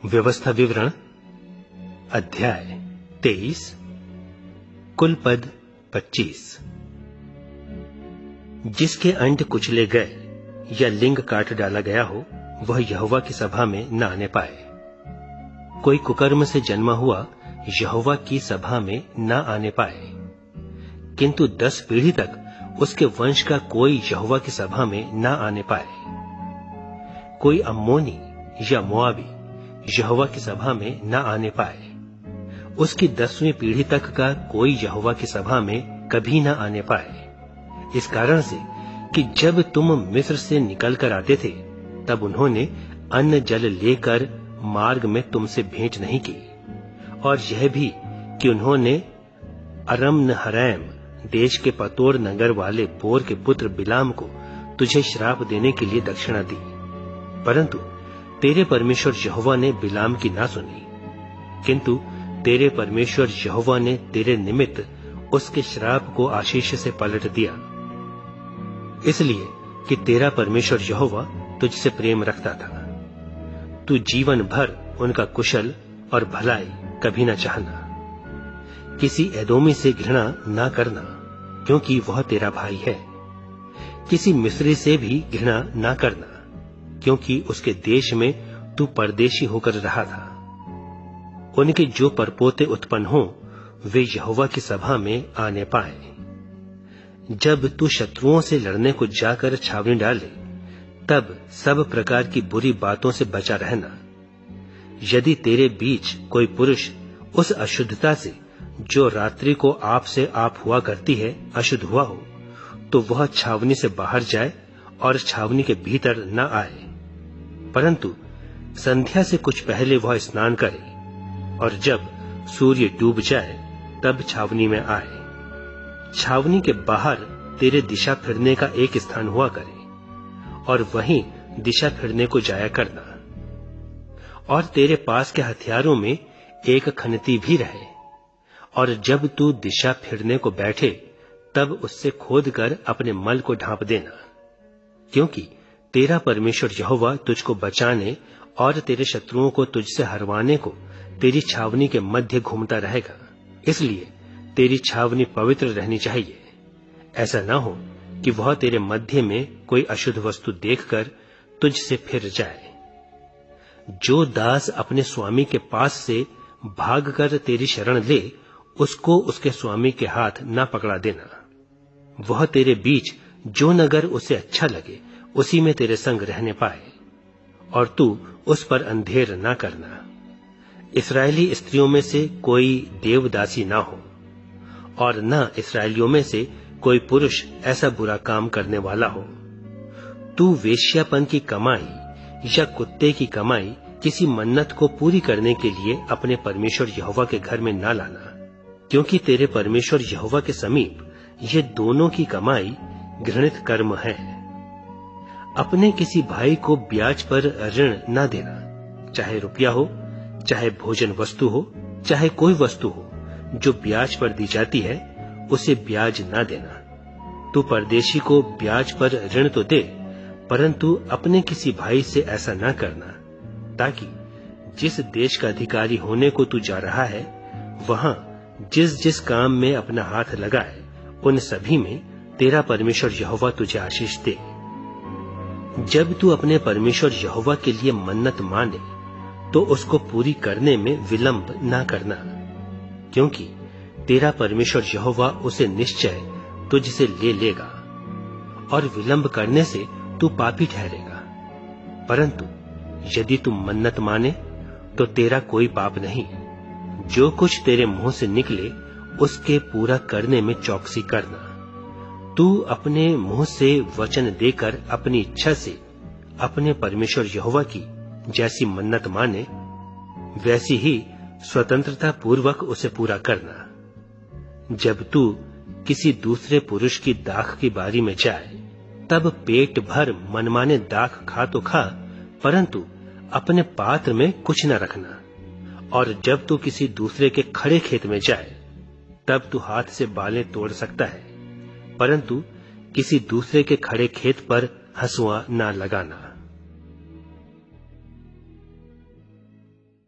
व्यवस्था विवरण अध्याय 23 कुल पद 25। जिसके अंड कुचले गए या लिंग काट डाला गया हो वह यहोवा की सभा में न आने पाए। कोई कुकर्म से जन्मा हुआ यहोवा की सभा में न आने पाए, किंतु 10 पीढ़ी तक उसके वंश का कोई यहोवा की सभा में न आने पाए। कोई अम्मोनी या मोआबी यहोवा की सभा में न आने पाए, उसकी 10वीं पीढ़ी तक का कोई यहोवा की सभा में कभी न आने पाए। इस कारण से कि जब तुम मिस्र से निकल कर आते थे तब उन्होंने अन्न जल लेकर मार्ग में तुमसे भेंट नहीं की, और यह भी कि उन्होंने अरम नहरैम देश के पतोर नगर वाले बोर के पुत्र बिलाम को तुझे श्राप देने के लिए दक्षिणा दी, परंतु तेरे परमेश्वर यहोवा ने बिलाम की ना सुनी, किंतु तेरे परमेश्वर यहोवा ने तेरे निमित्त उसके श्राप को आशीष से पलट दिया, इसलिए कि तेरा परमेश्वर यहोवा तुझसे प्रेम रखता था। तू जीवन भर उनका कुशल और भलाई कभी न चाहना। किसी एदोमी से घृणा न करना, क्योंकि वह तेरा भाई है। किसी मिस्री से भी घृणा न करना, क्योंकि उसके देश में तू परदेशी होकर रहा था। उनके जो परपोते उत्पन्न हो वे यहोवा की सभा में आने पाए। जब तू शत्रुओं से लड़ने को जाकर छावनी डाले तब सब प्रकार की बुरी बातों से बचा रहना। यदि तेरे बीच कोई पुरुष उस अशुद्धता से जो रात्रि को आप से आप हुआ करती है अशुद्ध हुआ हो, तो वह छावनी से बाहर जाए और छावनी के भीतर न आए, परंतु संध्या से कुछ पहले वह स्नान करे, और जब सूर्य डूब जाए तब छावनी में आए। छावनी के बाहर तेरे दिशा फिरने का एक स्थान हुआ करे, और वहीं दिशा फिरने को जाया करना। और तेरे पास के हथियारों में एक खनती भी रहे, और जब तू दिशा फिरने को बैठे तब उससे खोदकर अपने मल को ढांप देना, क्योंकि तेरा परमेश्वर यहोवा तुझको बचाने और तेरे शत्रुओं को तुझसे हरवाने को तेरी छावनी के मध्य घूमता रहेगा। इसलिए तेरी छावनी पवित्र रहनी चाहिए। ऐसा न हो कि वह तेरे मध्य में कोई अशुद्ध वस्तु देखकर तुझसे फिर जाए। जो दास अपने स्वामी के पास से भागकर तेरी शरण ले, उसको उसके स्वामी के हाथ न पकड़ा देना। वह तेरे बीच जो नगर उसे अच्छा लगे उसी में तेरे संग रहने पाए, और तू उस पर अंधेर न करना। इस्राएली स्त्रियों में से कोई देवदासी ना हो, और न इस्राएलियों में से कोई पुरुष ऐसा बुरा काम करने वाला हो। तू वेश्यापन की कमाई या कुत्ते की कमाई किसी मन्नत को पूरी करने के लिए अपने परमेश्वर यहोवा के घर में न लाना, क्योंकि तेरे परमेश्वर यहोवा के समीप ये दोनों की कमाई घृणित कर्म है। अपने किसी भाई को ब्याज पर ऋण न देना, चाहे रुपया हो, चाहे भोजन वस्तु हो, चाहे कोई वस्तु हो जो ब्याज पर दी जाती है, उसे ब्याज न देना। तू परदेशी को ब्याज पर ऋण तो दे, परंतु अपने किसी भाई से ऐसा न करना, ताकि जिस देश का अधिकारी होने को तू जा रहा है वहां जिस जिस काम में अपना हाथ लगाए उन सभी में तेरा परमेश्वर यहोवा तुझे आशीष दे। जब तू अपने परमेश्वर यहोवा के लिए मन्नत माने तो उसको पूरी करने में विलंब न करना, क्योंकि तेरा परमेश्वर यहोवा उसे निश्चय तुझसे ले लेगा, और विलंब करने से तू पापी ठहरेगा। परंतु यदि तू मन्नत माने तो तेरा कोई पाप नहीं। जो कुछ तेरे मुंह से निकले उसके पूरा करने में चौकसी करना। तू अपने मुंह से वचन देकर अपनी इच्छा से अपने परमेश्वर यहोवा की जैसी मन्नत माने, वैसी ही स्वतंत्रता पूर्वक उसे पूरा करना। जब तू किसी दूसरे पुरुष की दाख की बारी में जाए तब पेट भर मनमाने दाख खा तो खा, परंतु अपने पात्र में कुछ न रखना। और जब तू किसी दूसरे के खड़े खेत में जाए तब तू हाथ से बालें तोड़ सकता है, परंतु किसी दूसरे के खड़े खेत पर हंसुआ न लगाना।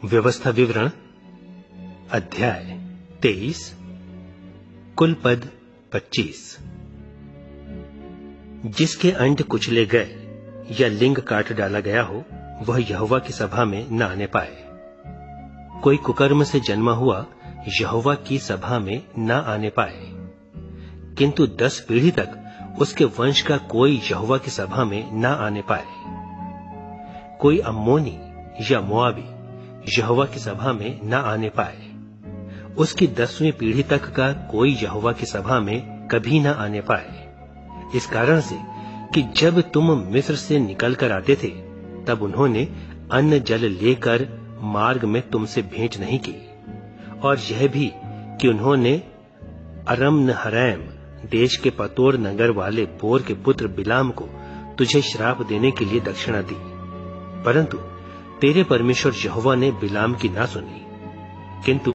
व्यवस्था विवरण अध्याय 23 कुल पद 25। जिसके अंड कुचले गए या लिंग काट डाला गया हो वह यहोवा की सभा में न आने पाए। कोई कुकर्म से जन्मा हुआ यहोवा की सभा में न आने पाए, किंतु 10 पीढ़ी तक उसके वंश का कोई यहोवा की सभा में न आने पाए। कोई अम्मोनी या मोआबी यहोवा की सभा में न आने पाए, उसकी 10वीं पीढ़ी तक का कोई यहोवा की सभा में कभी न आने पाए। इस कारण से कि जब तुम मिस्र से निकलकर आते थे तब उन्होंने अन्न जल लेकर मार्ग में तुमसे भेंट नहीं की, और यह भी कि उन्होंने अरम नहरैम देश के पतोर नगर वाले बोर के पुत्र बिलाम को तुझे श्राप देने के लिए दक्षिणा दी, परंतु तेरे परमेश्वर यहोवा ने बिलाम की ना सुनी, किंतु